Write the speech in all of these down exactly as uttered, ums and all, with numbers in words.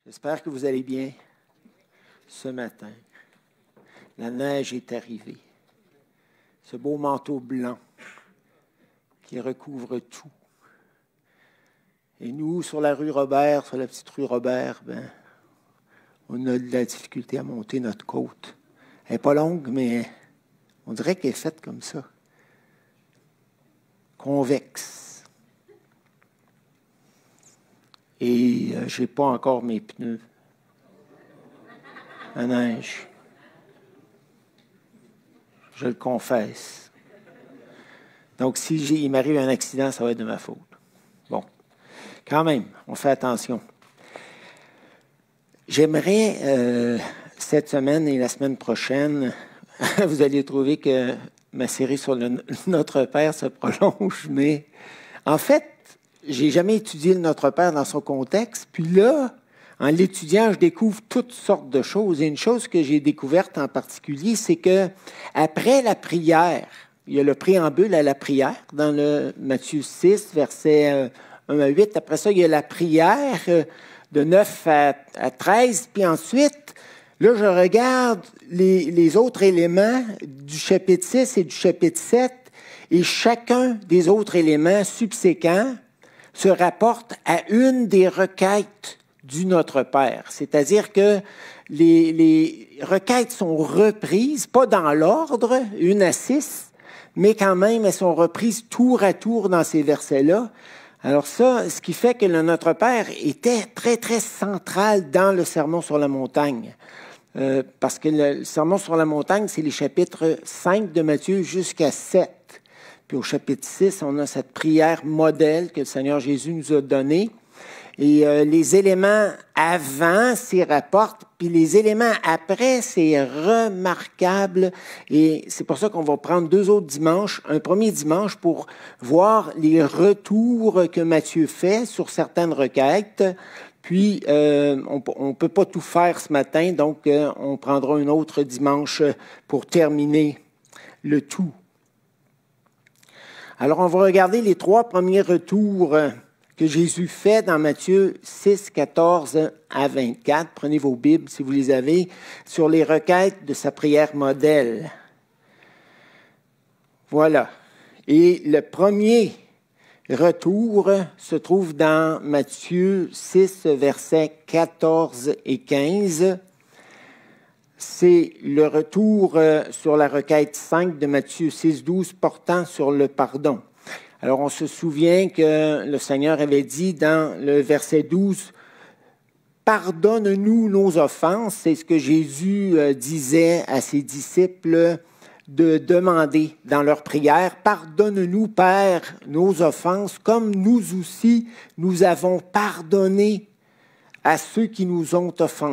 J'espère que vous allez bien ce matin. La neige est arrivée. Ce beau manteau blanc qui recouvre tout. Et nous, sur la rue Robert, sur la petite rue Robert, ben, on a de la difficulté à monter notre côte. Elle n'est pas longue, mais on dirait qu'elle est faite comme ça. Convexe. Et euh, je n'ai pas encore mes pneus à neige. Je le confesse. Donc, si j'ai, il m'arrive un accident, ça va être de ma faute. Bon. Quand même, on fait attention. J'aimerais, euh, cette semaine et la semaine prochaine, vous allez trouver que ma série sur le Notre Père se prolonge, mais en fait, j'ai jamais étudié le Notre Père dans son contexte. Puis là, en l'étudiant, je découvre toutes sortes de choses. Et une chose que j'ai découverte en particulier, c'est que après la prière, il y a le préambule à la prière dans le Matthieu six, versets un à huit. Après ça, il y a la prière de neuf à treize. Puis ensuite, là, je regarde les, les autres éléments du chapitre six et du chapitre sept. Et chacun des autres éléments subséquents se rapporte à une des requêtes du Notre Père. C'est-à-dire que les, les requêtes sont reprises, pas dans l'ordre, une à six, mais quand même, elles sont reprises tour à tour dans ces versets-là. Alors ça, ce qui fait que le Notre Père était très, très central dans le Sermon sur la montagne. Euh, parce que le Sermon sur la montagne, c'est les chapitres cinq de Matthieu jusqu'à sept. Puis au chapitre six, on a cette prière modèle que le Seigneur Jésus nous a donnée. Et euh, les éléments avant s'y rapportent, puis les éléments après, c'est remarquable. Et c'est pour ça qu'on va prendre deux autres dimanches. Un premier dimanche pour voir les retours que Matthieu fait sur certaines requêtes. Puis, euh, on ne peut pas tout faire ce matin, donc euh, on prendra un autre dimanche pour terminer le tout. Alors, on va regarder les trois premiers retours que Jésus fait dans Matthieu six, quatorze à vingt-quatre. Prenez vos Bibles, si vous les avez, sur les requêtes de sa prière modèle. Voilà. Et le premier retour se trouve dans Matthieu six, versets quatorze et quinze. C'est le retour sur la requête cinq de Matthieu six, douze portant sur le pardon. Alors, on se souvient que le Seigneur avait dit dans le verset douze, « Pardonne-nous nos offenses ». C'est ce que Jésus disait à ses disciples de demander dans leur prière. « Pardonne-nous, Père, nos offenses, comme nous aussi, nous avons pardonné à ceux qui nous ont offensés. »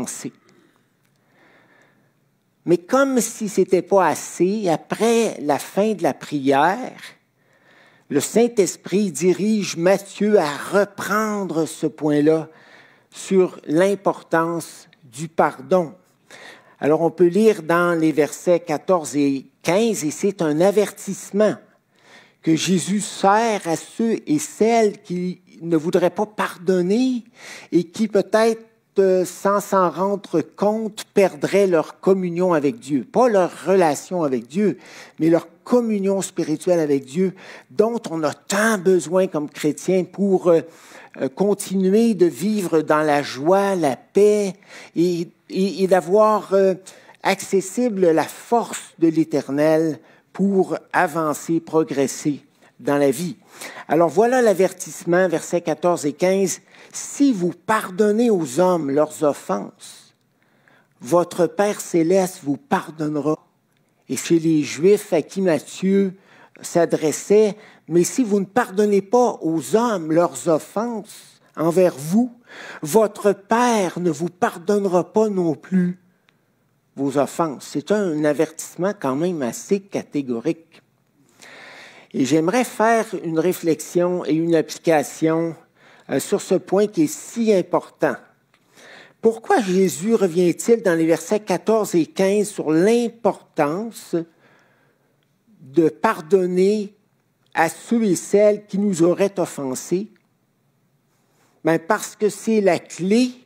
Mais comme si ce n'était pas assez, après la fin de la prière, le Saint-Esprit dirige Matthieu à reprendre ce point-là sur l'importance du pardon. Alors, on peut lire dans les versets quatorze et quinze, et c'est un avertissement que Jésus sert à ceux et celles qui ne voudraient pas pardonner et qui peut-être, sans s'en rendre compte, perdraient leur communion avec Dieu. Pas leur relation avec Dieu, mais leur communion spirituelle avec Dieu, dont on a tant besoin comme chrétiens pour euh, continuer de vivre dans la joie, la paix et, et, et d'avoir euh, accessible la force de l'Éternel pour avancer, progresser dans la vie. Alors voilà l'avertissement, versets quatorze et quinze. « Si vous pardonnez aux hommes leurs offenses, votre Père céleste vous pardonnera. » Et chez les Juifs à qui Matthieu s'adressait, « Mais si vous ne pardonnez pas aux hommes leurs offenses envers vous, votre Père ne vous pardonnera pas non plus vos offenses. » C'est un avertissement quand même assez catégorique. Et j'aimerais faire une réflexion et une application euh, sur ce point qui est si important. Pourquoi Jésus revient-il dans les versets quatorze et quinze sur l'importance de pardonner à ceux et celles qui nous auraient offensés? Ben parce que c'est la clé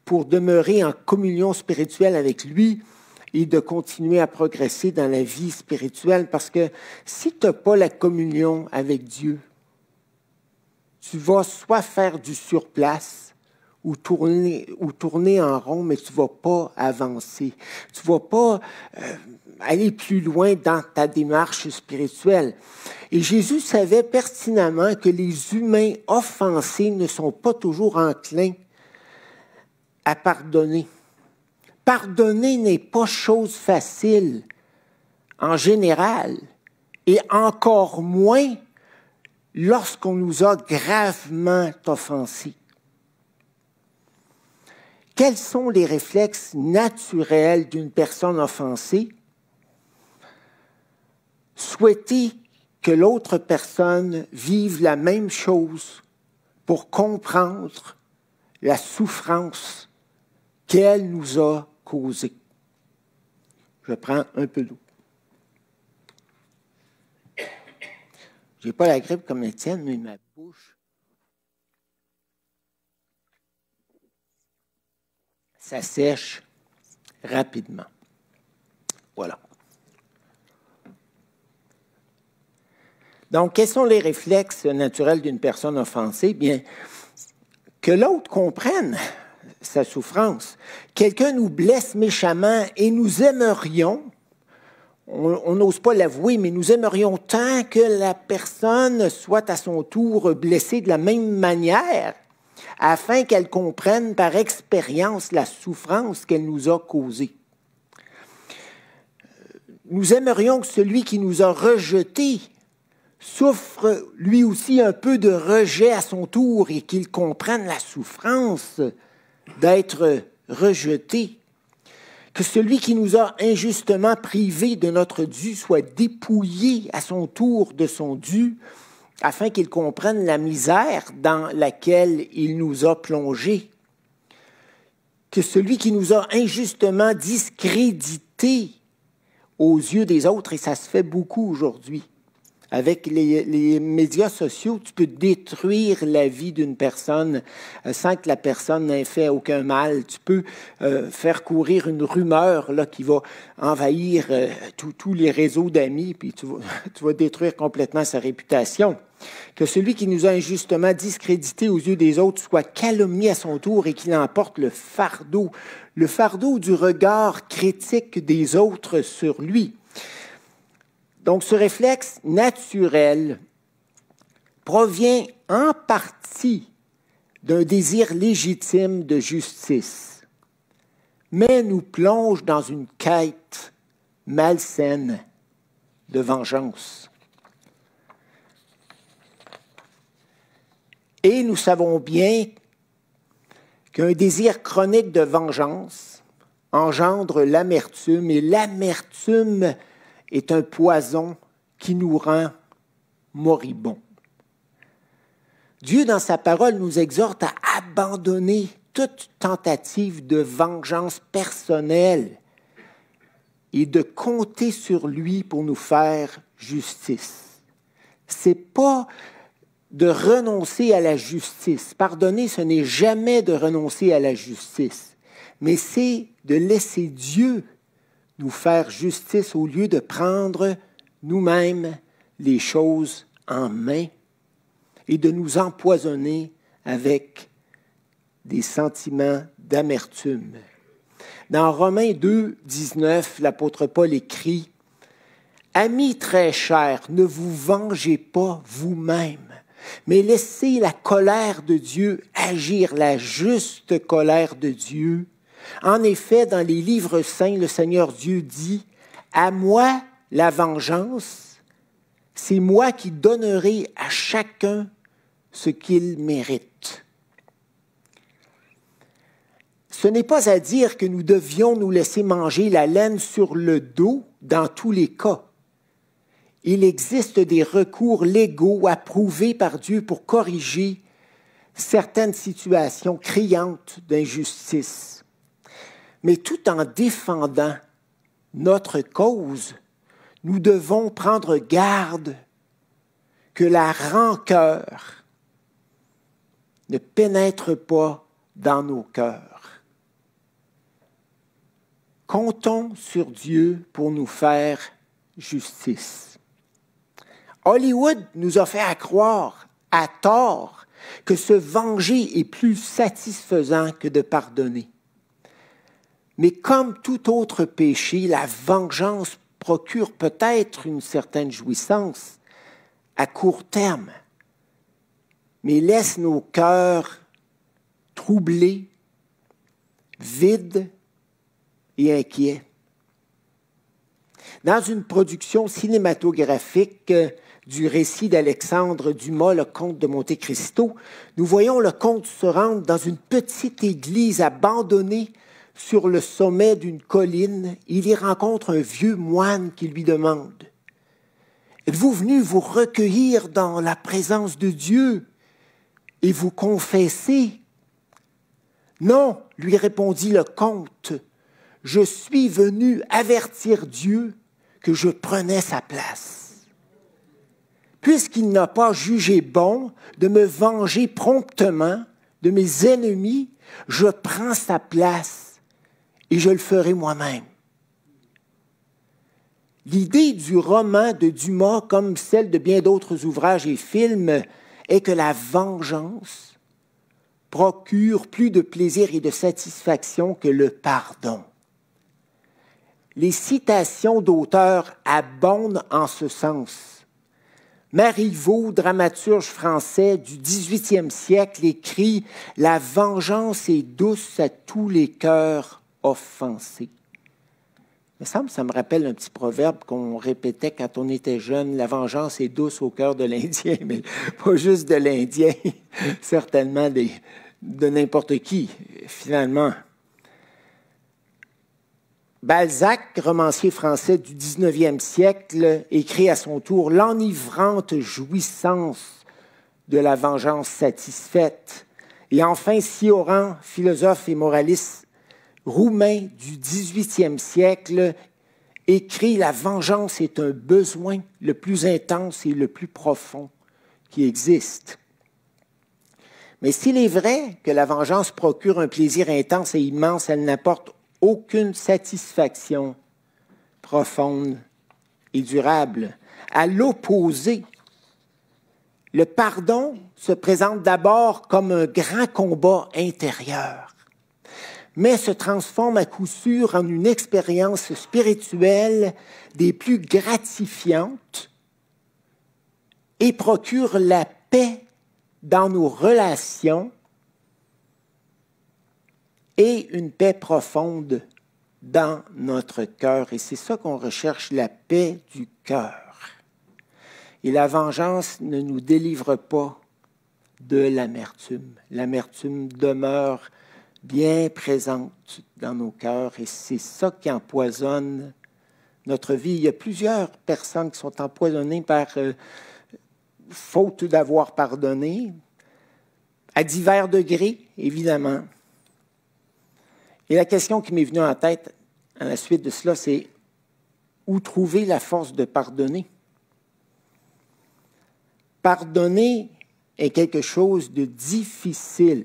pour demeurer en communion spirituelle avec lui et de continuer à progresser dans la vie spirituelle. Parce que si tu n'as pas la communion avec Dieu, tu vas soit faire du surplace ou tourner, ou tourner en rond, mais tu ne vas pas avancer. Tu ne vas pas euh, aller plus loin dans ta démarche spirituelle. Et Jésus savait pertinemment que les humains offensés ne sont pas toujours enclins à pardonner. Pardonner n'est pas chose facile en général, et encore moins lorsqu'on nous a gravement offensés. Quels sont les réflexes naturels d'une personne offensée? Souhaiter que l'autre personne vive la même chose pour comprendre la souffrance qu'elle nous a causée. Je prends un peu d'eau. Je n'ai pas la grippe comme Étienne, mais ma bouche, ça sèche rapidement. Voilà. Donc, quels sont les réflexes naturels d'une personne offensée? Bien, que l'autre comprenne sa souffrance. Quelqu'un nous blesse méchamment et nous aimerions, on n'ose pas l'avouer, mais nous aimerions tant que la personne soit à son tour blessée de la même manière, afin qu'elle comprenne par expérience la souffrance qu'elle nous a causée. Nous aimerions que celui qui nous a rejetés souffre lui aussi un peu de rejet à son tour et qu'il comprenne la souffrance d'être rejeté. Que celui qui nous a injustement privés de notre dû soit dépouillé à son tour de son dû, afin qu'il comprenne la misère dans laquelle il nous a plongés. Que celui qui nous a injustement discrédités aux yeux des autres, et ça se fait beaucoup aujourd'hui. Avec les, les médias sociaux, tu peux détruire la vie d'une personne euh, sans que la personne n'ait fait aucun mal. Tu peux euh, faire courir une rumeur là, qui va envahir euh, tous les réseaux d'amis, puis tu vas, tu vas détruire complètement sa réputation. Que celui qui nous a injustement discrédité aux yeux des autres soit calomnié à son tour et qu'il emporte le fardeau, le fardeau du regard critique des autres sur lui. Donc, ce réflexe naturel provient en partie d'un désir légitime de justice, mais nous plonge dans une quête malsaine de vengeance. Et nous savons bien qu'un désir chronique de vengeance engendre l'amertume, et l'amertume est un poison qui nous rend moribonds. Dieu, dans sa parole, nous exhorte à abandonner toute tentative de vengeance personnelle et de compter sur lui pour nous faire justice. Ce n'est pas de renoncer à la justice. Pardonner, ce n'est jamais de renoncer à la justice, mais c'est de laisser Dieu nous faire justice au lieu de prendre nous-mêmes les choses en main et de nous empoisonner avec des sentiments d'amertume. Dans Romains deux, dix-neuf, l'apôtre Paul écrit « Amis très chers, ne vous vengez pas vous-même, mais laissez la colère de Dieu agir, la juste colère de Dieu. En effet, dans les livres saints, le Seigneur Dieu dit « À moi la vengeance, c'est moi qui donnerai à chacun ce qu'il mérite. » Ce n'est pas à dire que nous devions nous laisser manger la laine sur le dos dans tous les cas. Il existe des recours légaux approuvés par Dieu pour corriger certaines situations criantes d'injustice. Mais tout en défendant notre cause, nous devons prendre garde que la rancœur ne pénètre pas dans nos cœurs. comptons sur Dieu pour nous faire justice. Hollywood nous a fait croire, à tort, que se venger est plus satisfaisant que de pardonner. Mais comme tout autre péché, la vengeance procure peut-être une certaine jouissance à court terme, mais laisse nos cœurs troublés, vides et inquiets. Dans une production cinématographique du récit d'Alexandre Dumas, Le Comte de Monte Cristo, nous voyons le comte se rendre dans une petite église abandonnée sur le sommet d'une colline. Il y rencontre un vieux moine qui lui demande « Êtes-vous venu vous recueillir dans la présence de Dieu et vous confesser ?» « Non, lui répondit le comte, je suis venu avertir Dieu que je prenais sa place. Puisqu'il n'a pas jugé bon de me venger promptement de mes ennemis, je prends sa place et je le ferai moi-même. » L'idée du roman de Dumas, comme celle de bien d'autres ouvrages et films, est que la vengeance procure plus de plaisir et de satisfaction que le pardon. Les citations d'auteurs abondent en ce sens. Marivaux, dramaturge français du dix-huitième siècle, écrit « La vengeance est douce à tous les cœurs offensés ». Il me semble que ça me rappelle un petit proverbe qu'on répétait quand on était jeune, « La vengeance est douce au cœur de l'Indien », mais pas juste de l'Indien, certainement des, de n'importe qui, finalement. Balzac, romancier français du dix-neuvième siècle, écrit à son tour « L'enivrante jouissance de la vengeance satisfaite ». Et enfin, Sioran, philosophe et moraliste roumain du dix-huitième siècle, écrit « La vengeance est un besoin le plus intense et le plus profond qui existe. » Mais s'il est vrai que la vengeance procure un plaisir intense et immense, elle n'apporte aucune satisfaction profonde et durable. À l'opposé, le pardon se présente d'abord comme un grand combat intérieur, mais se transforme à coup sûr en une expérience spirituelle des plus gratifiantes et procure la paix dans nos relations et une paix profonde dans notre cœur. Et c'est ça qu'on recherche, la paix du cœur. Et la vengeance ne nous délivre pas de l'amertume. L'amertume demeure bien présente dans nos cœurs et c'est ça qui empoisonne notre vie. Il y a plusieurs personnes qui sont empoisonnées par euh, faute d'avoir pardonné, à divers degrés, évidemment. Et la question qui m'est venue en tête à la suite de cela, c'est où trouver la force de pardonner? Pardonner est quelque chose de difficile.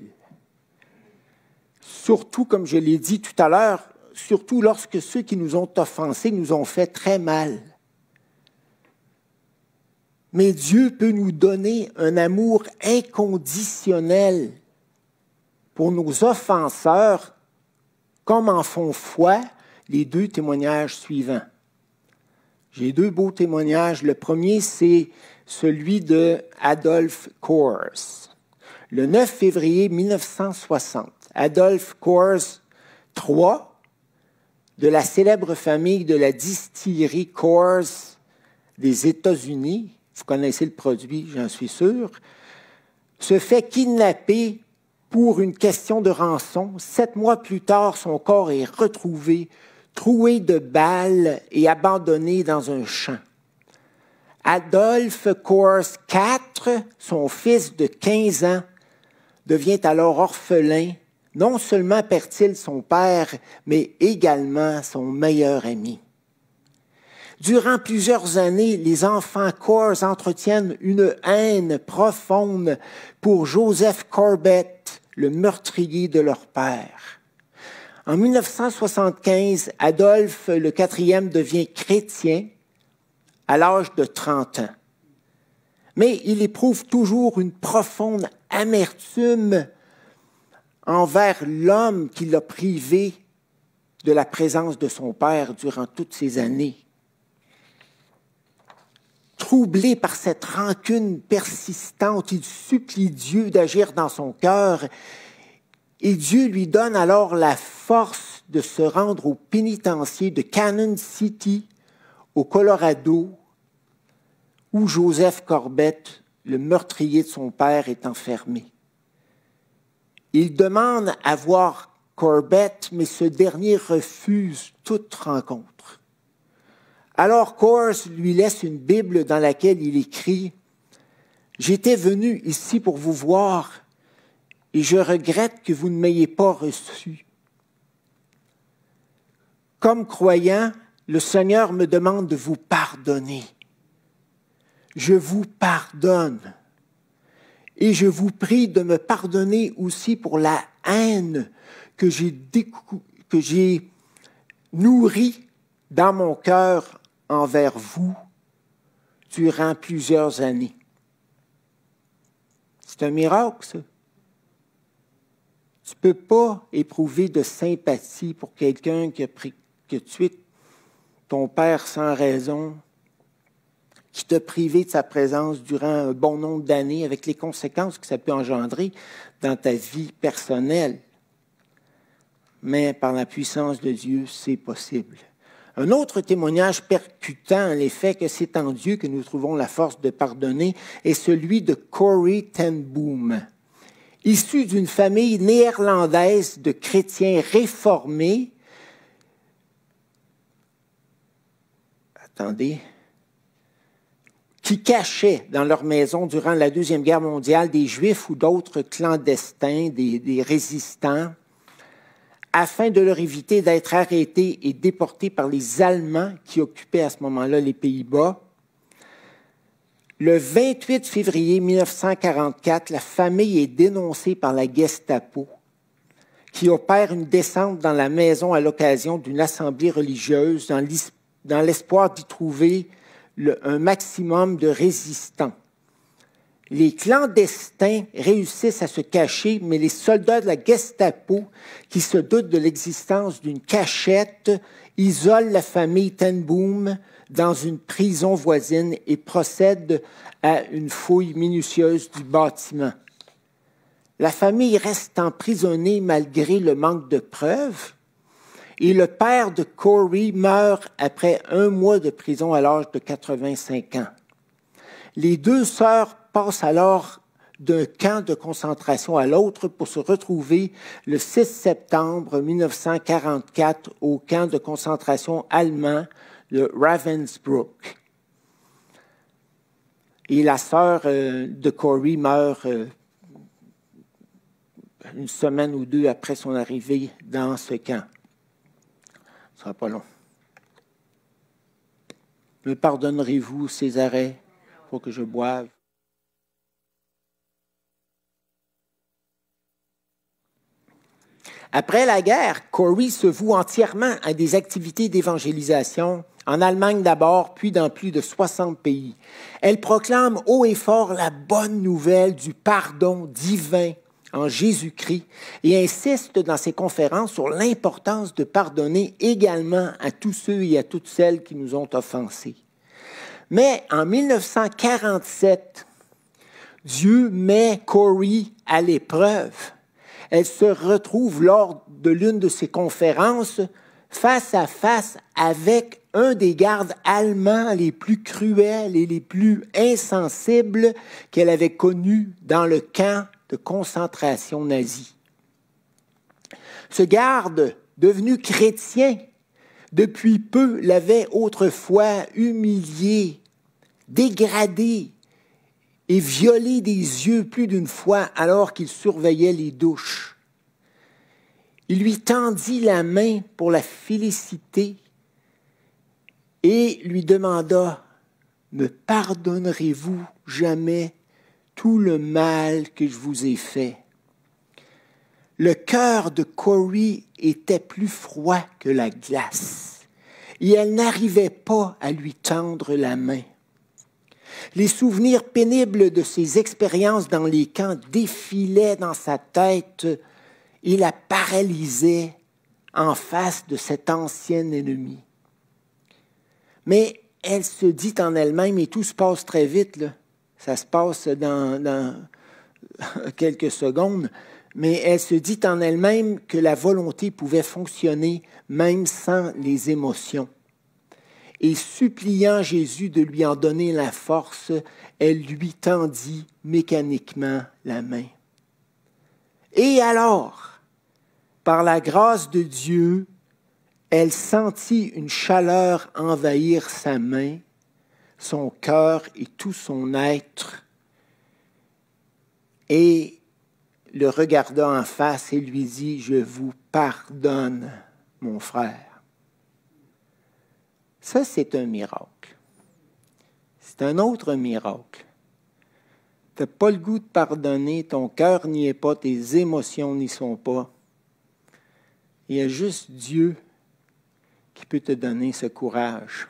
Surtout, comme je l'ai dit tout à l'heure, surtout lorsque ceux qui nous ont offensés nous ont fait très mal. Mais Dieu peut nous donner un amour inconditionnel pour nos offenseurs, comme en font foi les deux témoignages suivants. J'ai deux beaux témoignages. Le premier, c'est celui de Adolphe Coors. Le neuf février mille neuf cent soixante, Adolphe Coors trois, de la célèbre famille de la distillerie Coors des États-Unis, vous connaissez le produit, j'en suis sûr, se fait kidnapper pour une question de rançon. Sept mois plus tard, son corps est retrouvé, troué de balles et abandonné dans un champ. Adolphe Coors quatre, son fils de quinze ans, devient alors orphelin. Non seulement perd-il son père, mais également son meilleur ami. Durant plusieurs années, les enfants Coors entretiennent une haine profonde pour Joseph Corbett, le meurtrier de leur père. En mille neuf cent soixante-quinze, Adolphe le quatrième devient chrétien à l'âge de trente ans. Mais il éprouve toujours une profonde amertume envers l'homme qui l'a privé de la présence de son père durant toutes ces années. Troublé par cette rancune persistante, il supplie Dieu d'agir dans son cœur et Dieu lui donne alors la force de se rendre au pénitencier de Cannon City, au Colorado, où Joseph Corbett, le meurtrier de son père, est enfermé. Il demande à voir Corbett, mais ce dernier refuse toute rencontre. Alors Coors lui laisse une Bible dans laquelle il écrit « J'étais venu ici pour vous voir et je regrette que vous ne m'ayez pas reçu. Comme croyant, le Seigneur me demande de vous pardonner. Je vous pardonne. Et je vous prie de me pardonner aussi pour la haine que j'ai, décou- que j'ai nourrie dans mon cœur envers vous durant plusieurs années. » C'est un miracle, ça. Tu ne peux pas éprouver de sympathie pour quelqu'un qui a, pris, qui a tué ton père sans raison, qui t'a privé de sa présence durant un bon nombre d'années, avec les conséquences que ça peut engendrer dans ta vie personnelle. Mais par la puissance de Dieu, c'est possible. Un autre témoignage percutant l'effet que c'est en Dieu que nous trouvons la force de pardonner est celui de Corrie ten Boom. Issu d'une famille néerlandaise de chrétiens réformés, attendez, qui cachaient dans leur maison durant la Deuxième Guerre mondiale des Juifs ou d'autres clandestins, des, des résistants, afin de leur éviter d'être arrêtés et déportés par les Allemands qui occupaient à ce moment-là les Pays-Bas. Le vingt-huit février mille neuf cent quarante-quatre, la famille est dénoncée par la Gestapo, qui opère une descente dans la maison à l'occasion d'une assemblée religieuse dans l'espoir d'y trouver le, un maximum de résistants. Les clandestins réussissent à se cacher, mais les soldats de la Gestapo, qui se doutent de l'existence d'une cachette, isolent la famille ten Boom dans une prison voisine et procèdent à une fouille minutieuse du bâtiment. La famille reste emprisonnée malgré le manque de preuves et le père de Corrie meurt après un mois de prison à l'âge de quatre-vingt-cinq ans. Les deux sœurs passent alors d'un camp de concentration à l'autre pour se retrouver le six septembre mille neuf cent quarante-quatre au camp de concentration allemand de Ravensbrück. Et la sœur euh, de Corrie meurt euh, une semaine ou deux après son arrivée dans ce camp. Ce ne sera pas long. Me pardonnerez-vous ces arrêts pour que je boive? Après la guerre, Corrie se voue entièrement à des activités d'évangélisation, en Allemagne d'abord, puis dans plus de soixante pays. Elle proclame haut et fort la bonne nouvelle du pardon divin en Jésus-Christ et insiste dans ses conférences sur l'importance de pardonner également à tous ceux et à toutes celles qui nous ont offensés. Mais en mille neuf cent quarante-sept, Dieu met Corrie à l'épreuve. Elle se retrouve lors de l'une de ses conférences face à face avec un des gardes allemands les plus cruels et les plus insensibles qu'elle avait connus dans le camp de concentration nazi. Ce garde, devenu chrétien, depuis peu l'avait autrefois humilié, dégradé et violé des yeux plus d'une fois alors qu'il surveillait les douches. Il lui tendit la main pour la féliciter et lui demanda « Me pardonnerez-vous jamais tout le mal que je vous ai fait? » le cœur de Corrie était plus froid que la glace et elle n'arrivait pas à lui tendre la main. Les souvenirs pénibles de ses expériences dans les camps défilaient dans sa tête et la paralysaient en face de cet ancien ennemi. Mais elle se dit en elle-même, et tout se passe très vite, là. Ça se passe dans, dans quelques secondes, mais elle se dit en elle-même que la volonté pouvait fonctionner même sans les émotions. Et suppliant Jésus de lui en donner la force, elle lui tendit mécaniquement la main. Et alors, par la grâce de Dieu, elle sentit une chaleur envahir sa main, son cœur et tout son être, et le regarda en face et lui dit, « Je vous pardonne, mon frère. » Ça, c'est un miracle. C'est un autre miracle. Tu n'as pas le goût de pardonner, ton cœur n'y est pas, tes émotions n'y sont pas. Il y a juste Dieu qui peut te donner ce courage.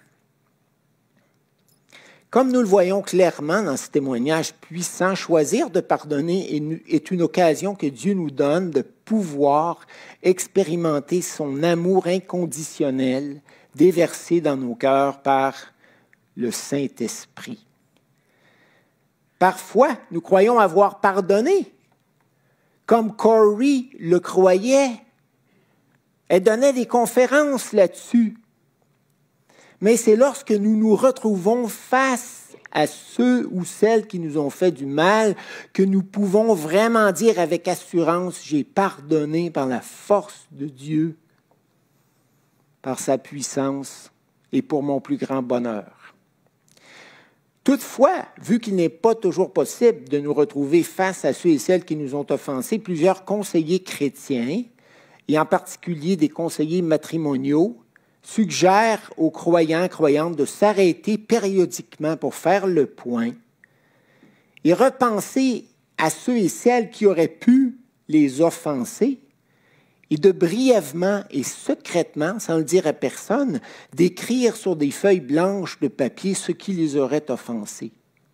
Comme nous le voyons clairement dans ce témoignage puissant, choisir de pardonner est une occasion que Dieu nous donne de pouvoir expérimenter son amour inconditionnel déversé dans nos cœurs par le Saint-Esprit. Parfois, nous croyons avoir pardonné, comme Corrie le croyait. Elle donnait des conférences là-dessus. Mais c'est lorsque nous nous retrouvons face à ceux ou celles qui nous ont fait du mal que nous pouvons vraiment dire avec assurance, j'ai pardonné par la force de Dieu, par sa puissance et pour mon plus grand bonheur. Toutefois, vu qu'il n'est pas toujours possible de nous retrouver face à ceux et celles qui nous ont offensés, plusieurs conseillers chrétiens, et en particulier des conseillers matrimoniaux, suggèrent aux croyants, croyantes de s'arrêter périodiquement pour faire le point et repenser à ceux et celles qui auraient pu les offenser et de brièvement et secrètement, sans le dire à personne, d'écrire sur des feuilles blanches de papier ce qui les aurait offensés.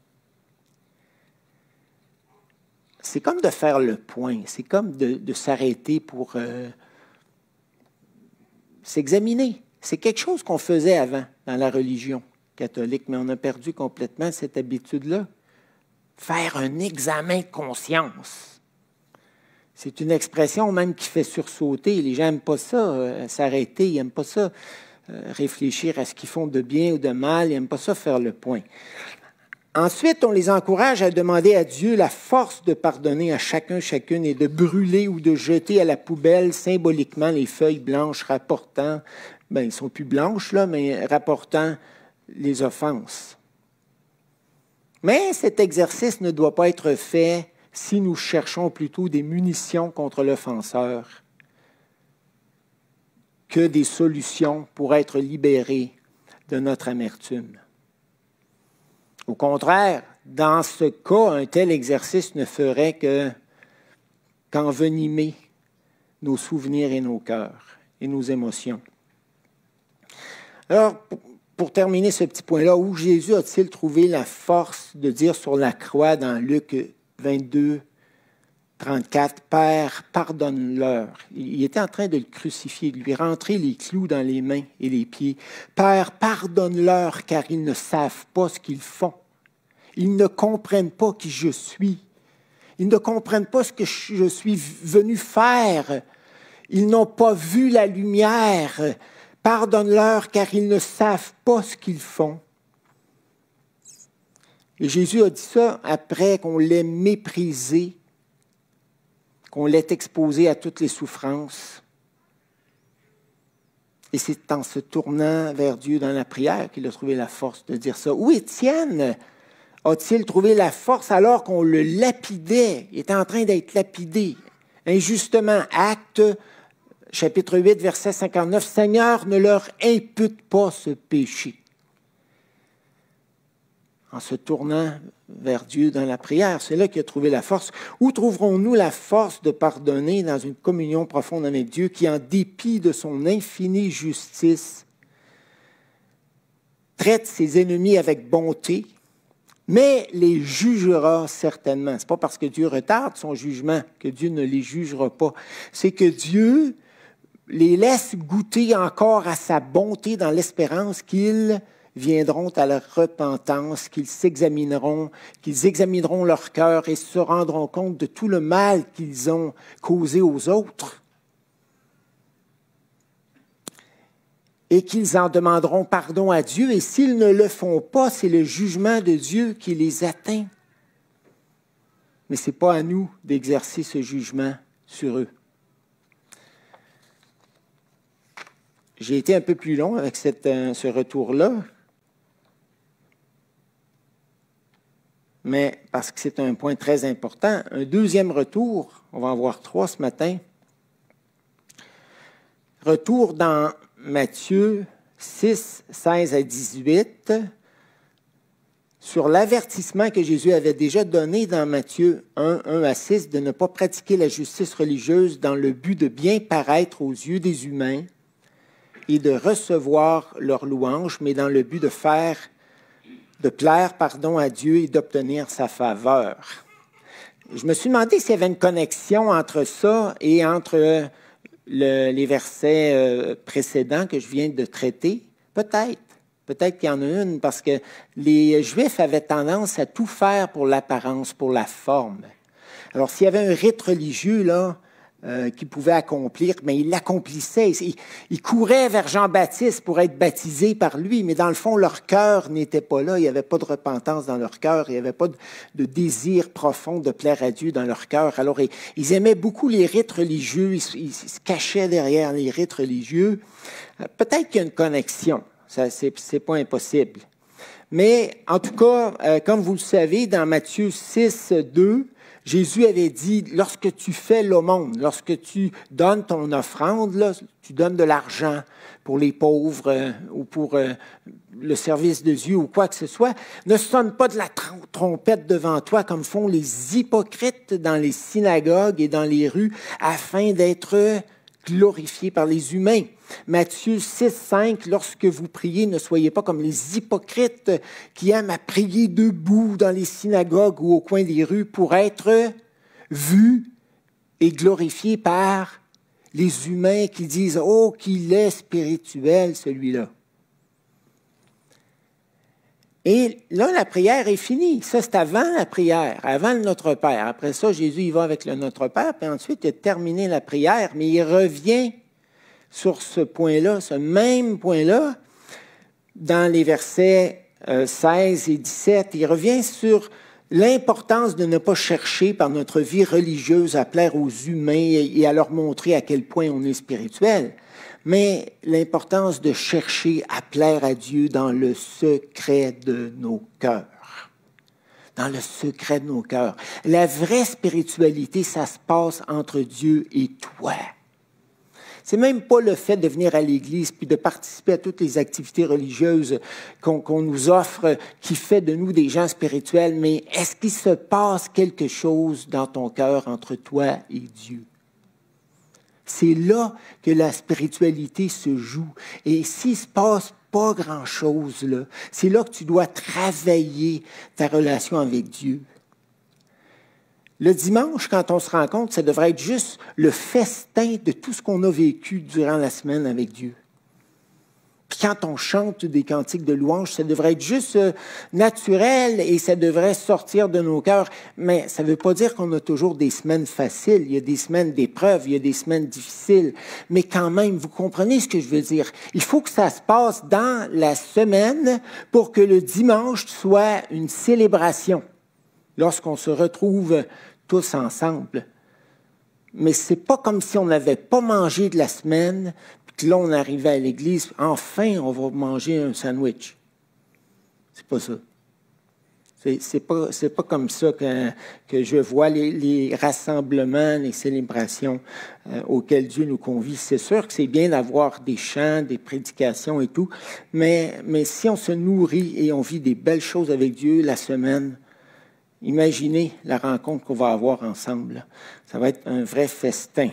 C'est comme de faire le point, c'est comme de, de s'arrêter pour euh, s'examiner. C'est quelque chose qu'on faisait avant dans la religion catholique, mais on a perdu complètement cette habitude-là. Faire un examen de conscience. C'est une expression même qui fait sursauter. Les gens n'aiment pas ça, euh, s'arrêter, ils n'aiment pas ça, euh, réfléchir à ce qu'ils font de bien ou de mal, ils n'aiment pas ça faire le point. Ensuite, on les encourage à demander à Dieu la force de pardonner à chacun, chacune et de brûler ou de jeter à la poubelle symboliquement les feuilles blanches rapportant, bien, elles ne sont plus blanches, là, mais rapportant les offenses. Mais cet exercice ne doit pas être fait si nous cherchons plutôt des munitions contre l'offenseur que des solutions pour être libérés de notre amertume. Au contraire, dans ce cas, un tel exercice ne ferait que qu'envenimer nos souvenirs et nos cœurs et nos émotions. Alors, pour, pour terminer ce petit point-là, où Jésus a-t-il trouvé la force de dire sur la croix dans Luc vingt-deux, trente-quatre, « Père, pardonne-leur ». Il était en train de le crucifier, de lui rentrer les clous dans les mains et les pieds. « Père, pardonne-leur, car ils ne savent pas ce qu'ils font. Ils ne comprennent pas qui je suis. Ils ne comprennent pas ce que je suis venu faire. Ils n'ont pas vu la lumière. Pardonne-leur, car ils ne savent pas ce qu'ils font. » Et Jésus a dit ça après qu'on l'ait méprisé, qu'on l'ait exposé à toutes les souffrances. Et c'est en se tournant vers Dieu dans la prière qu'il a trouvé la force de dire ça. Où Étienne a-t-il trouvé la force alors qu'on le lapidait? Il était en train d'être lapidé. Injustement, Actes, chapitre huit, verset cinquante-neuf, « Seigneur, ne leur impute pas ce péché. » en se tournant vers Dieu dans la prière. C'est là qu'il a trouvé la force. Où trouverons-nous la force de pardonner dans une communion profonde avec Dieu qui, en dépit de son infinie justice, traite ses ennemis avec bonté, mais les jugera certainement. Ce n'est pas parce que Dieu retarde son jugement que Dieu ne les jugera pas. C'est que Dieu les laisse goûter encore à sa bonté dans l'espérance qu'ils viendront à la repentance, qu'ils s'examineront, qu'ils examineront leur cœur et se rendront compte de tout le mal qu'ils ont causé aux autres et qu'ils en demanderont pardon à Dieu. Et s'ils ne le font pas, c'est le jugement de Dieu qui les atteint. Mais ce n'est pas à nous d'exercer ce jugement sur eux. J'ai été un peu plus long avec cette, euh, ce retour-là, mais parce que c'est un point très important. Un deuxième retour, on va en voir trois ce matin. Retour dans Matthieu six, seize à dix-huit, sur l'avertissement que Jésus avait déjà donné dans Matthieu un, un à six, de ne pas pratiquer la justice religieuse dans le but de bien paraître aux yeux des humains et de recevoir leur louange, mais dans le but de faire de plaire pardon, à Dieu et d'obtenir sa faveur. Je me suis demandé s'il y avait une connexion entre ça et entre le, les versets euh, précédents que je viens de traiter. Peut-être. Peut-être qu'il y en a une, parce que les Juifs avaient tendance à tout faire pour l'apparence, pour la forme. Alors, s'il y avait un rite religieux, là, Euh, qu'ils pouvaient accomplir, mais ils l'accomplissaient. Ils, ils couraient vers Jean-Baptiste pour être baptisés par lui, mais dans le fond, leur cœur n'était pas là. Il n'y avait pas de repentance dans leur cœur. Il n'y avait pas de, de désir profond de plaire à Dieu dans leur cœur. Alors, ils, ils aimaient beaucoup les rites religieux. Ils, ils, ils se cachaient derrière les rites religieux. Euh, peut-être qu'il y a une connexion. Ça, c'est, c'est pas impossible. Mais, en tout cas, euh, comme vous le savez, dans Matthieu six, deux, Jésus avait dit, lorsque tu fais l'aumône, lorsque tu donnes ton offrande, là, tu donnes de l'argent pour les pauvres euh, ou pour euh, le service de Dieu ou quoi que ce soit, ne sonne pas de la tr- trompette devant toi comme font les hypocrites dans les synagogues et dans les rues afin d'être glorifiés par les humains. Matthieu six, cinq, lorsque vous priez, ne soyez pas comme les hypocrites qui aiment à prier debout dans les synagogues ou au coin des rues pour être vus et glorifiés par les humains qui disent « Oh, qu'il est spirituel, celui-là ». Et là, la prière est finie. Ça, c'est avant la prière, avant le Notre Père. Après ça, Jésus, il va avec le Notre Père, puis ensuite, il a terminé la prière, mais il revient sur ce point-là, ce même point-là, dans les versets euh, seize et dix-sept. Il revient sur l'importance de ne pas chercher par notre vie religieuse à plaire aux humains et à leur montrer à quel point on est spirituel, mais l'importance de chercher à plaire à Dieu dans le secret de nos cœurs. Dans le secret de nos cœurs. La vraie spiritualité, ça se passe entre Dieu et toi. C'est même pas le fait de venir à l'Église puis de participer à toutes les activités religieuses qu'on, qu'on nous offre qui fait de nous des gens spirituels, mais est-ce qu'il se passe quelque chose dans ton cœur entre toi et Dieu? C'est là que la spiritualité se joue. Et s'il ne se passe pas grand-chose là, c'est là que tu dois travailler ta relation avec Dieu. Le dimanche, quand on se rencontre, ça devrait être juste le festin de tout ce qu'on a vécu durant la semaine avec Dieu. Puis quand on chante des cantiques de louange, ça devrait être juste naturel et ça devrait sortir de nos cœurs. Mais ça ne veut pas dire qu'on a toujours des semaines faciles. Il y a des semaines d'épreuves, il y a des semaines difficiles. Mais quand même, vous comprenez ce que je veux dire. Il faut que ça se passe dans la semaine pour que le dimanche soit une célébration. Lorsqu'on se retrouve tous ensemble. Mais ce n'est pas comme si on n'avait pas mangé de la semaine, puis que là, on arrivait à l'église, enfin, on va manger un sandwich. C'est pas ça. C'est, c'est pas, c'est pas comme ça que, que je vois les, les rassemblements, les célébrations euh, auxquelles Dieu nous convie. C'est sûr que c'est bien d'avoir des chants, des prédications et tout, mais, mais si on se nourrit et on vit des belles choses avec Dieu la semaine, imaginez la rencontre qu'on va avoir ensemble. Ça va être un vrai festin.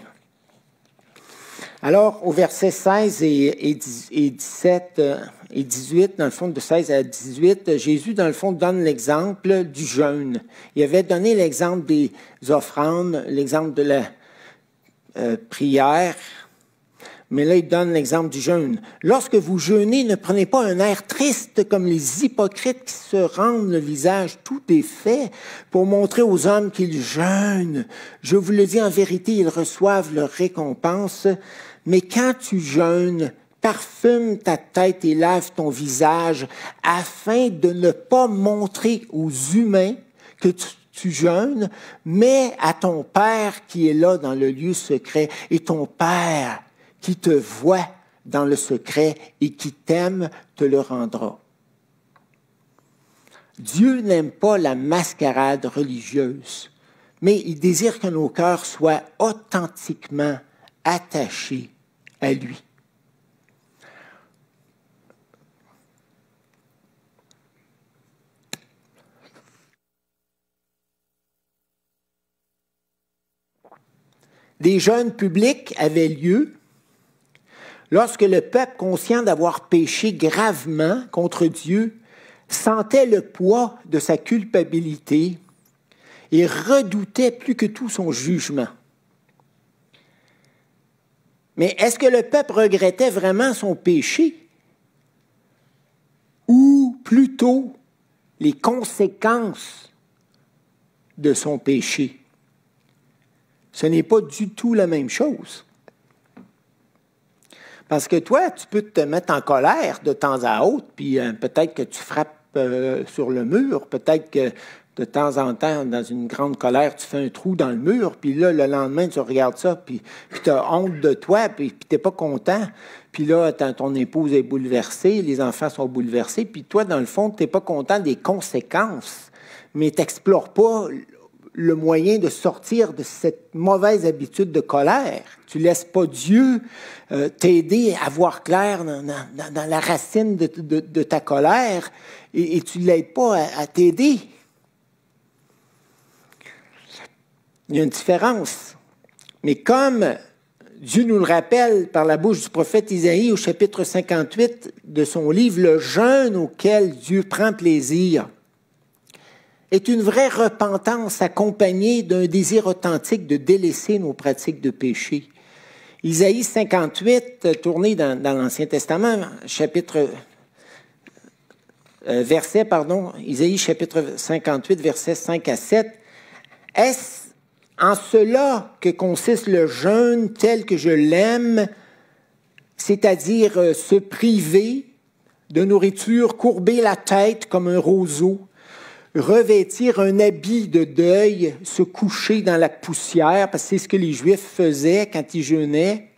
Alors, au verset seize et, et, et dix-sept euh, et dix-huit, dans le fond, de seize à dix-huit, Jésus, dans le fond, donne l'exemple du jeûne. Il avait donné l'exemple des offrandes, l'exemple de la euh, prière, mais là, il donne l'exemple du jeûne. Lorsque vous jeûnez, ne prenez pas un air triste comme les hypocrites qui se rendent le visage tout défait pour montrer aux hommes qu'ils jeûnent. Je vous le dis en vérité, ils reçoivent leur récompense. Mais quand tu jeûnes, parfume ta tête et lave ton visage afin de ne pas montrer aux humains que tu, tu jeûnes, mais à ton Père qui est là dans le lieu secret. Et ton Père qui te voit dans le secret et qui t'aime te le rendra. Dieu n'aime pas la mascarade religieuse, mais il désire que nos cœurs soient authentiquement attachés à lui. Des jeûnes publics avaient lieu lorsque le peuple, conscient d'avoir péché gravement contre Dieu, sentait le poids de sa culpabilité et redoutait plus que tout son jugement. Mais est-ce que le peuple regrettait vraiment son péché? Ou plutôt les conséquences de son péché? Ce n'est pas du tout la même chose. Parce que toi, tu peux te mettre en colère de temps à autre, puis euh, peut-être que tu frappes euh, sur le mur, peut-être que de temps en temps, dans une grande colère, tu fais un trou dans le mur, puis là, le lendemain, tu regardes ça, puis, puis tu as honte de toi, puis, puis tu n'es pas content. Puis là, ton épouse est bouleversée, les enfants sont bouleversés, puis toi, dans le fond, tu n'es pas content des conséquences, mais tu n'explores pas le moyen de sortir de cette mauvaise habitude de colère. Tu ne laisses pas Dieu euh, t'aider à voir clair dans, dans, dans la racine de, de, de ta colère et, et tu ne l'aides pas à, à t'aider. Il y a une différence. Mais comme Dieu nous le rappelle par la bouche du prophète Isaïe au chapitre cinquante-huit de son livre, le jeûne auquel Dieu prend plaisir est une vraie repentance accompagnée d'un désir authentique de délaisser nos pratiques de péché. Isaïe cinquante-huit, tourné dans, dans l'Ancien Testament, chapitre, euh, verset, pardon, Isaïe chapitre cinquante-huit, versets cinq à sept. Est-ce en cela que consiste le jeûne tel que je l'aime, c'est-à-dire euh, se priver de nourriture, courber la tête comme un roseau, revêtir un habit de deuil, se coucher dans la poussière, parce que c'est ce que les Juifs faisaient quand ils jeûnaient.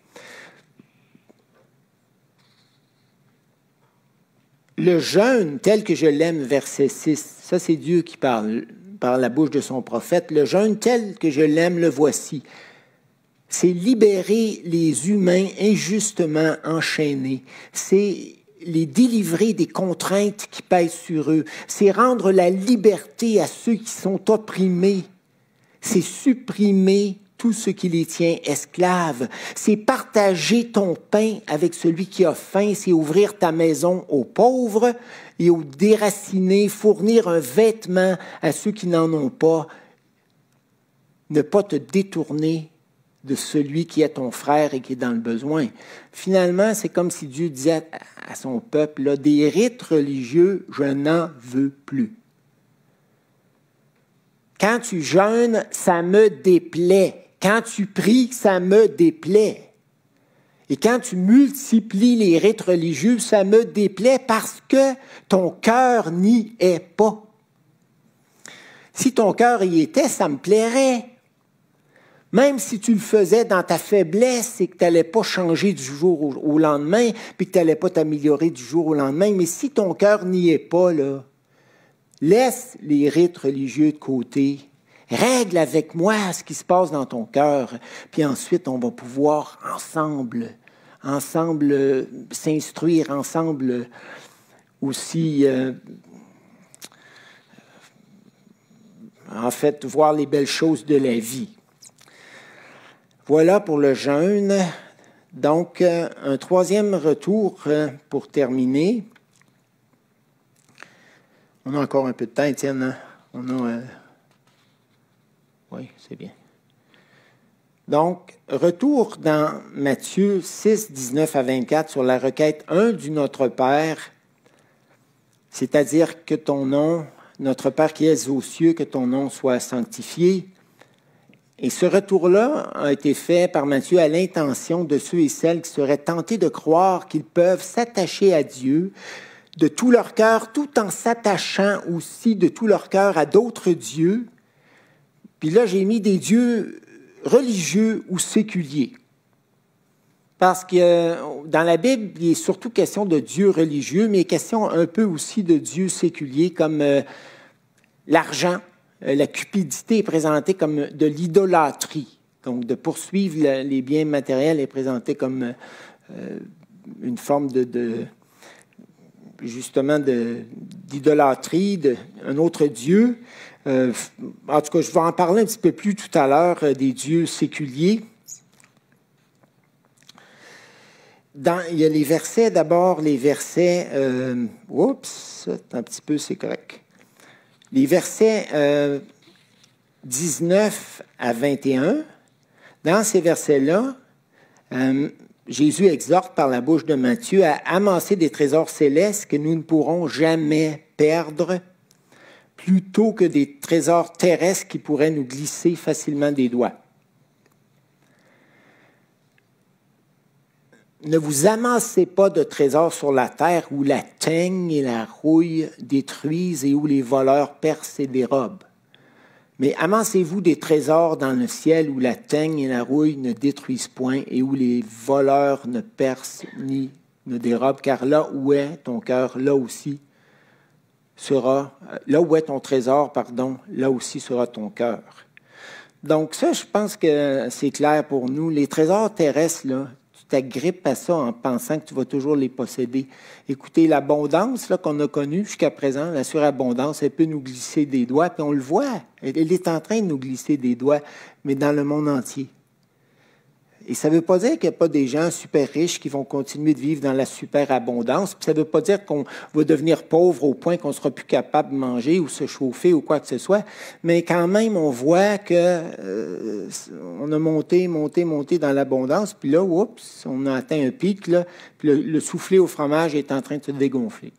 Le jeûne tel que je l'aime, verset six, ça c'est Dieu qui parle par la bouche de son prophète. Le jeûne tel que je l'aime, le voici. C'est libérer les humains injustement enchaînés. C'est les délivrer des contraintes qui pèsent sur eux. C'est rendre la liberté à ceux qui sont opprimés. C'est supprimer tout ce qui les tient esclaves. C'est partager ton pain avec celui qui a faim. C'est ouvrir ta maison aux pauvres et aux déracinés. Fournir un vêtement à ceux qui n'en ont pas. Ne pas te détourner de celui qui est ton frère et qui est dans le besoin. Finalement, c'est comme si Dieu disait à son peuple, là, des rites religieux, je n'en veux plus. Quand tu jeûnes, ça me déplaît. Quand tu pries, ça me déplaît. Et quand tu multiplies les rites religieux, ça me déplaît parce que ton cœur n'y est pas. Si ton cœur y était, ça me plairait. Même si tu le faisais dans ta faiblesse et que tu n'allais pas changer du jour au, au lendemain, puis que tu n'allais pas t'améliorer du jour au lendemain, mais si ton cœur n'y est pas, là, Laisse les rites religieux de côté. Règle avec moi ce qui se passe dans ton cœur. Puis ensuite, on va pouvoir ensemble, ensemble euh, s'instruire, ensemble euh, aussi, euh, en fait, voir les belles choses de la vie. Voilà pour le jeûne. Donc, euh, un troisième retour euh, pour terminer. On a encore un peu de temps, Étienne. Hein? On a... Euh... Oui, c'est bien. Donc, retour dans Matthieu six, dix-neuf à vingt-quatre sur la requête un du Notre Père, c'est-à-dire que ton nom, notre Père qui es aux cieux, que ton nom soit sanctifié. Et ce retour-là a été fait par Matthieu à l'intention de ceux et celles qui seraient tentés de croire qu'ils peuvent s'attacher à Dieu de tout leur cœur, tout en s'attachant aussi de tout leur cœur à d'autres dieux. Puis là, j'ai mis des dieux religieux ou séculiers. Parce que dans la Bible, il est surtout question de dieux religieux, mais il est question un peu aussi de dieux séculiers, comme euh, l'argent. Euh, la cupidité est présentée comme de l'idolâtrie. Donc, de poursuivre le, les biens matériels est présenté comme euh, une forme de... de justement de, d'idolâtrie, de, un autre dieu. Euh, en tout cas, je vais en parler un petit peu plus tout à l'heure euh, des dieux séculiers. Dans, il y a les versets, d'abord les versets... Euh, oups, un petit peu, c'est correct. Les versets euh, dix-neuf à vingt et un, dans ces versets-là, euh, Jésus exhorte par la bouche de Matthieu à amasser des trésors célestes que nous ne pourrons jamais perdre, plutôt que des trésors terrestres qui pourraient nous glisser facilement des doigts. Ne vous amassez pas de trésors sur la terre où la teigne et la rouille détruisent et où les voleurs percent et dérobent. Mais amassez-vous des trésors dans le ciel où la teigne et la rouille ne détruisent point et où les voleurs ne percent ni ne dérobent, car là où est ton cœur, là aussi sera, là où est ton trésor, pardon, là aussi sera ton cœur. Donc ça, je pense que c'est clair pour nous. Les trésors terrestres, là, tu t'agrippes à ça en pensant que tu vas toujours les posséder. Écoutez, l'abondance là, qu'on a connue jusqu'à présent, la surabondance, elle peut nous glisser des doigts, puis on le voit. Elle est en train de nous glisser des doigts, mais dans le monde entier. Et ça ne veut pas dire qu'il n'y a pas des gens super riches qui vont continuer de vivre dans la superabondance. Puis ça ne veut pas dire qu'on va devenir pauvre au point qu'on ne sera plus capable de manger ou se chauffer ou quoi que ce soit. Mais quand même, on voit que euh, on a monté, monté, monté dans l'abondance. Puis là, oups, on a atteint un pic. Là, puis le, le soufflé au fromage est en train de se dégonfler.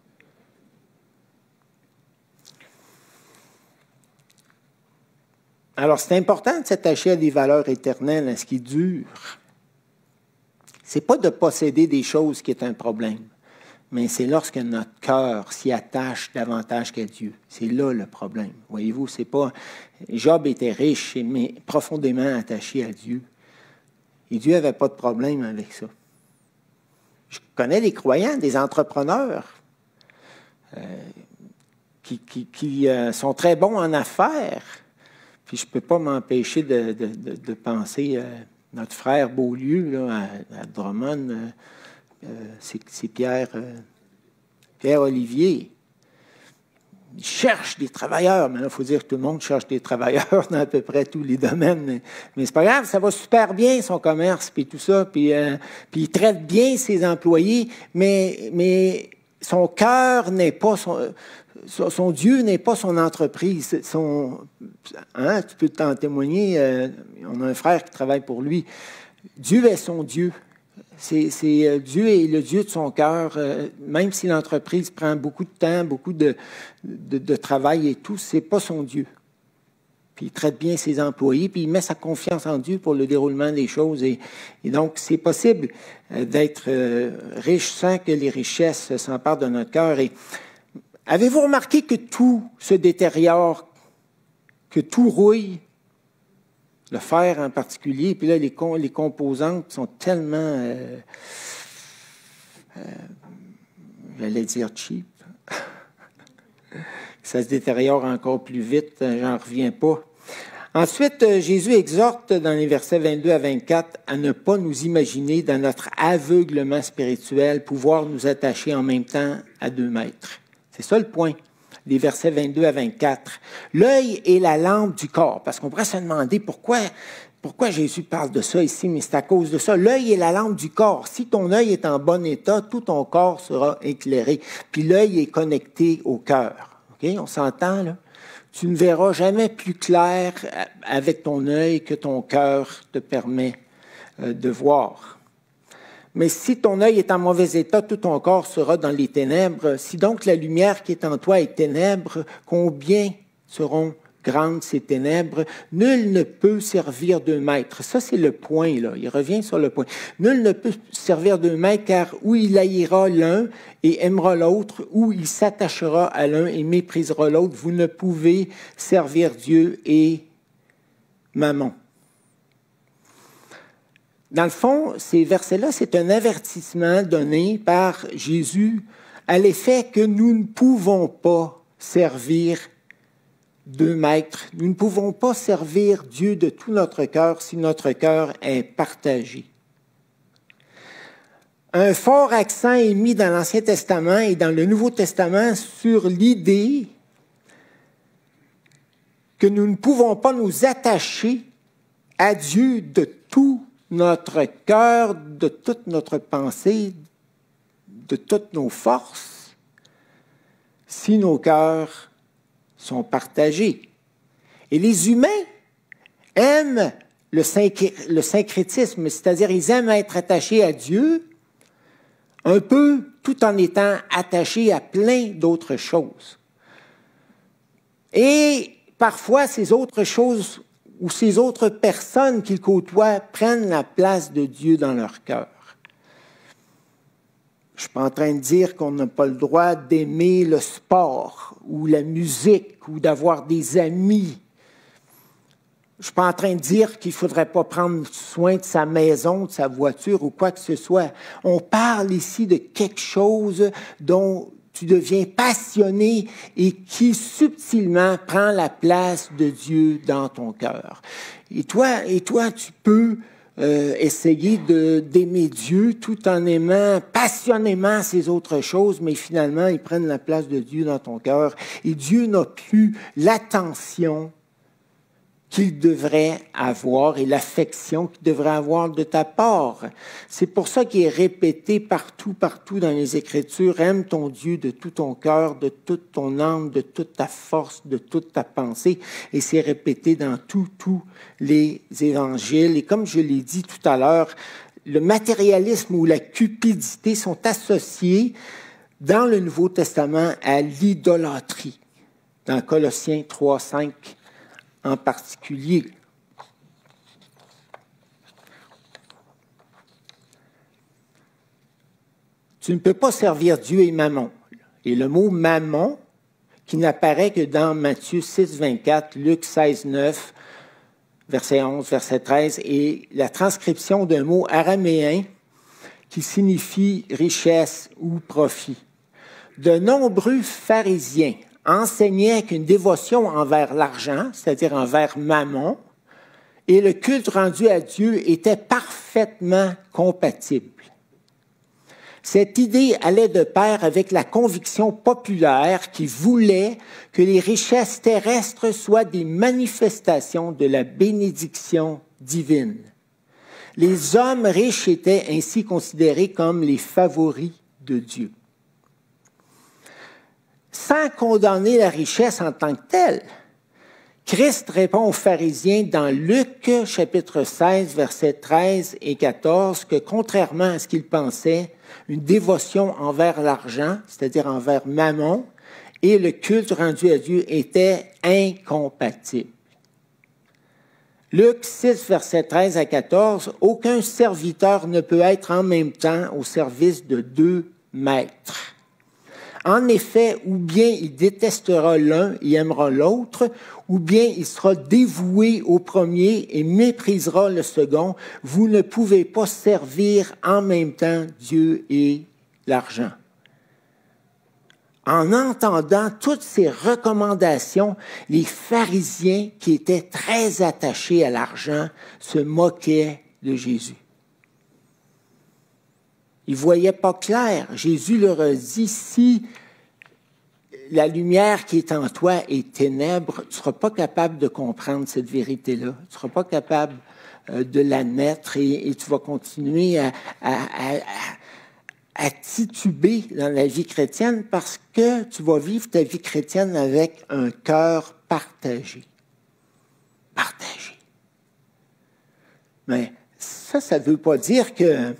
Alors, c'est important de s'attacher à des valeurs éternelles, à ce qui dure. Ce n'est pas de posséder des choses qui est un problème, mais c'est lorsque notre cœur s'y attache davantage qu'à Dieu. C'est là le problème. Voyez-vous, c'est pas... Job était riche, mais profondément attaché à Dieu. Et Dieu n'avait pas de problème avec ça. Je connais des croyants, des entrepreneurs euh, qui, qui, qui euh, sont très bons en affaires. Puis je ne peux pas m'empêcher de, de, de, de penser à notre frère Beaulieu, là, à, à Drummond, euh, euh, c'est, c'est Pierre, euh, Pierre Olivier. Il cherche des travailleurs, mais il faut dire que tout le monde cherche des travailleurs dans à peu près tous les domaines. Mais, mais c'est pas grave, ça va super bien son commerce, puis tout ça, puis, euh, puis il traite bien ses employés, mais, mais son cœur n'est pas son... Son Dieu n'est pas son entreprise. Son, hein, tu peux t'en témoigner. Euh, on a un frère qui travaille pour lui. Dieu est son Dieu. C'est, c'est, euh, Dieu est le Dieu de son cœur. Euh, même si l'entreprise prend beaucoup de temps, beaucoup de, de, de travail et tout, c'est pas son Dieu. Puis il traite bien ses employés, puis il met sa confiance en Dieu pour le déroulement des choses. Et, et donc, c'est possible euh, d'être euh, riche sans que les richesses s'emparent de notre cœur. Et avez-vous remarqué que tout se détériore, que tout rouille, le fer en particulier, puis là, les, com- les composantes sont tellement, euh, euh, j'allais dire cheap, ça se détériore encore plus vite, j'en reviens pas. Ensuite, Jésus exhorte dans les versets vingt-deux à vingt-quatre à ne pas nous imaginer dans notre aveuglement spirituel pouvoir nous attacher en même temps à deux maîtres. C'est ça le point, des versets vingt-deux à vingt-quatre. L'œil est la lampe du corps, parce qu'on pourrait se demander pourquoi, pourquoi Jésus parle de ça ici, mais c'est à cause de ça. L'œil est la lampe du corps. Si ton œil est en bon état, tout ton corps sera éclairé. Puis l'œil est connecté au cœur. Okay? On s'entend, là? Tu ne verras jamais plus clair avec ton œil que ton cœur te permet de voir. Mais si ton œil est en mauvais état, tout ton corps sera dans les ténèbres. Si donc la lumière qui est en toi est ténèbres, combien seront grandes ces ténèbres? Nul ne peut servir deux maîtres. Ça, c'est le point, là. Il revient sur le point. Nul ne peut servir deux maîtres, car ou il haïra l'un et aimera l'autre, ou il s'attachera à l'un et méprisera l'autre. Vous ne pouvez servir Dieu et Mammon. Dans le fond, ces versets-là, c'est un avertissement donné par Jésus à l'effet que nous ne pouvons pas servir deux maîtres. Nous ne pouvons pas servir Dieu de tout notre cœur si notre cœur est partagé. Un fort accent est mis dans l'Ancien Testament et dans le Nouveau Testament sur l'idée que nous ne pouvons pas nous attacher à Dieu de tout notre cœur, de toute notre pensée, de toutes nos forces, si nos cœurs sont partagés. Et les humains aiment le, sync- le syncrétisme, c'est-à-dire ils aiment être attachés à Dieu un peu tout en étant attachés à plein d'autres choses. Et parfois, ces autres choses ou ces autres personnes qu'ils côtoient prennent la place de Dieu dans leur cœur. Je ne suis pas en train de dire qu'on n'a pas le droit d'aimer le sport ou la musique ou d'avoir des amis. Je ne suis pas en train de dire qu'il ne faudrait pas prendre soin de sa maison, de sa voiture ou quoi que ce soit. On parle ici de quelque chose dont tu deviens passionné et qui subtilement prend la place de Dieu dans ton cœur. Et toi, et toi, tu peux euh, essayer de, d'aimer Dieu tout en aimant passionnément ces autres choses, mais finalement, ils prennent la place de Dieu dans ton cœur. Et Dieu n'a plus l'attention qu'il devrait avoir et l'affection qu'il devrait avoir de ta part. C'est pour ça qu'il est répété partout, partout dans les Écritures. Aime ton Dieu de tout ton cœur, de toute ton âme, de toute ta force, de toute ta pensée. Et c'est répété dans tous, tous les évangiles. Et comme je l'ai dit tout à l'heure, le matérialisme ou la cupidité sont associés dans le Nouveau Testament à l'idolâtrie. Dans Colossiens trois, cinq, en particulier. Tu ne peux pas servir Dieu et Mammon. Et le mot Mammon, qui n'apparaît que dans Matthieu six, vingt-quatre, Luc seize, neuf, verset onze, verset treize, et la transcription d'un mot araméen qui signifie richesse ou profit. De nombreux pharisiens enseignait qu'une dévotion envers l'argent, c'est-à-dire envers Mammon, et le culte rendu à Dieu étaient parfaitement compatibles. Cette idée allait de pair avec la conviction populaire qui voulait que les richesses terrestres soient des manifestations de la bénédiction divine. Les hommes riches étaient ainsi considérés comme les favoris de Dieu. Sans condamner la richesse en tant que telle, Christ répond aux pharisiens dans Luc, chapitre seize, versets treize et quatorze, que contrairement à ce qu'ils pensaient, une dévotion envers l'argent, c'est-à-dire envers Mammon, et le culte rendu à Dieu étaient incompatibles. Luc six, versets treize à quatorze, « Aucun serviteur ne peut être en même temps au service de deux maîtres. En effet, ou bien il détestera l'un et aimera l'autre, ou bien il sera dévoué au premier et méprisera le second. Vous ne pouvez pas servir en même temps Dieu et l'argent. » En entendant toutes ces recommandations, les pharisiens qui étaient très attachés à l'argent se moquaient de Jésus. Ils ne voyaient pas clair. Jésus leur a dit, si la lumière qui est en toi est ténèbre, tu ne seras pas capable de comprendre cette vérité-là. Tu ne seras pas capable euh, de l'admettre et, et tu vas continuer à, à, à, à tituber dans la vie chrétienne parce que tu vas vivre ta vie chrétienne avec un cœur partagé. Partagé. Mais ça, ça ne veut pas dire que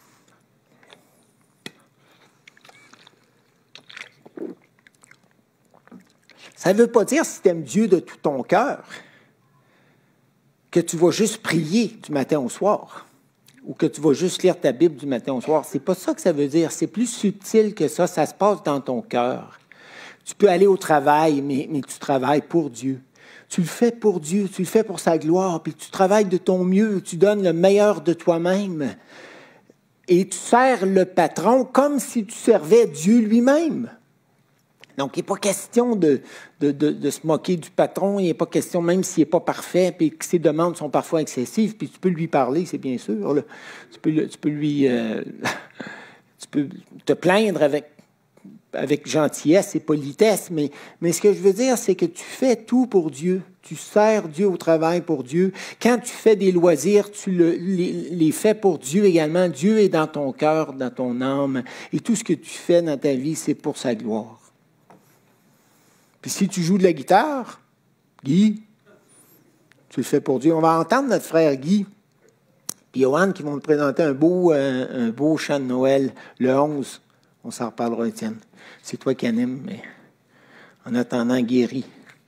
ça ne veut pas dire, si tu aimes Dieu de tout ton cœur, que tu vas juste prier du matin au soir ou que tu vas juste lire ta Bible du matin au soir. C'est pas ça que ça veut dire. C'est plus subtil que ça. Ça se passe dans ton cœur. Tu peux aller au travail, mais, mais tu travailles pour Dieu. Tu le fais pour Dieu, tu le fais pour sa gloire, puis tu travailles de ton mieux, tu donnes le meilleur de toi-même. Et tu sers le patron comme si tu servais Dieu lui-même. Donc, il n'est pas question de, de, de, de se moquer du patron, il n'est pas question, même s'il n'est pas parfait, puis que ses demandes sont parfois excessives, puis tu peux lui parler, c'est bien sûr. Là. Tu, peux, tu peux lui... Euh, tu peux te plaindre avec, avec gentillesse et politesse, mais, mais ce que je veux dire, c'est que tu fais tout pour Dieu. Tu sers Dieu au travail pour Dieu. Quand tu fais des loisirs, tu le, les, les fais pour Dieu également. Dieu est dans ton cœur, dans ton âme, et tout ce que tu fais dans ta vie, c'est pour sa gloire. Puis si tu joues de la guitare, Guy, tu le fais pour Dieu. On va entendre notre frère Guy et Johan qui vont nous présenter un beau, un, un beau chant de Noël le onze. On s'en reparlera, Étienne. C'est toi qui anime, mais en attendant, guéri.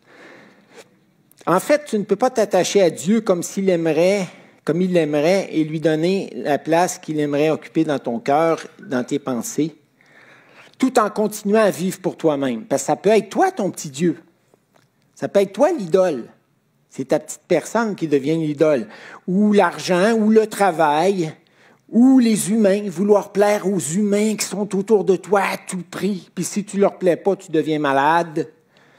En fait, tu ne peux pas t'attacher à Dieu comme s'il aimerait, comme il l'aimerait et lui donner la place qu'il aimerait occuper dans ton cœur, dans tes pensées, tout en continuant à vivre pour toi-même. Parce que ça peut être toi, ton petit Dieu. Ça peut être toi, l'idole. C'est ta petite personne qui devient l'idole. Ou l'argent, ou le travail, ou les humains, vouloir plaire aux humains qui sont autour de toi à tout prix. Puis si tu ne leur plais pas, tu deviens malade.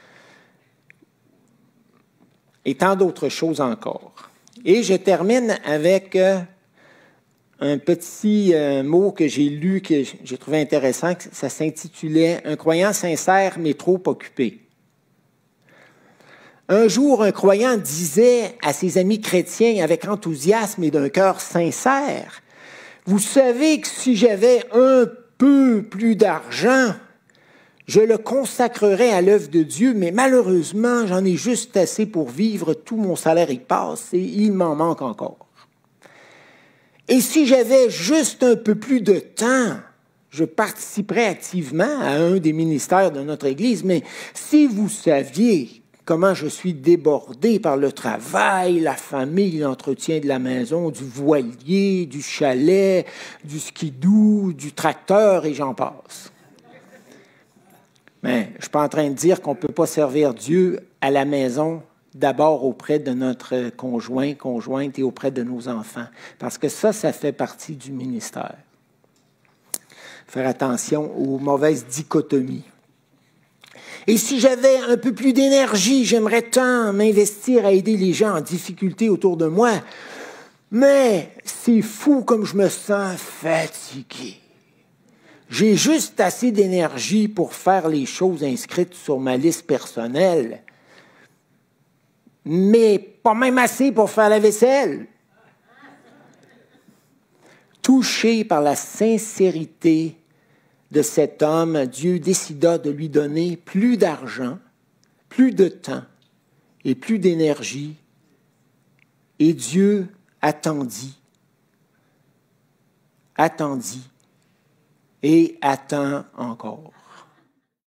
Et tant d'autres choses encore. Et je termine avec... Euh, un petit euh, mot que j'ai lu, que j'ai trouvé intéressant, ça s'intitulait « Un croyant sincère mais trop occupé ». Un jour, un croyant disait à ses amis chrétiens avec enthousiasme et d'un cœur sincère, « Vous savez que si j'avais un peu plus d'argent, je le consacrerais à l'œuvre de Dieu, mais malheureusement, j'en ai juste assez pour vivre, tout mon salaire y passe et il m'en manque encore. » Et si j'avais juste un peu plus de temps, je participerais activement à un des ministères de notre Église. Mais si vous saviez comment je suis débordé par le travail, la famille, l'entretien de la maison, du voilier, du chalet, du skidoo, du tracteur, et j'en passe. Mais je ne suis pas en train de dire qu'on ne peut pas servir Dieu à la maison, d'abord auprès de notre conjoint, conjointe et auprès de nos enfants. Parce que ça, ça fait partie du ministère. Faire attention aux mauvaises dichotomies. Et si j'avais un peu plus d'énergie, j'aimerais tant m'investir à aider les gens en difficulté autour de moi. Mais c'est fou comme je me sens fatigué. J'ai juste assez d'énergie pour faire les choses inscrites sur ma liste personnelle, mais pas même assez pour faire la vaisselle. Touché par la sincérité de cet homme, Dieu décida de lui donner plus d'argent, plus de temps et plus d'énergie. Et Dieu attendit, attendit et attend encore.